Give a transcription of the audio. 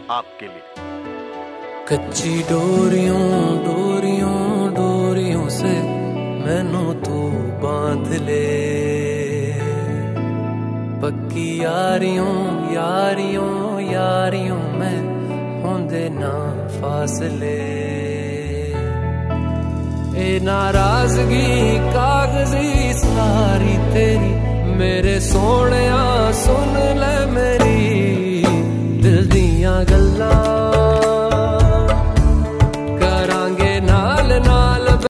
आपके लिए। कच्ची डोरियों डोरियों डोरियों से मैनू तू बांध ले, पक्की यारियों यारियों यारियों में होंदे ना फासले। ए नाराजगी कागजी सारी तेरी मेरे सोहणिया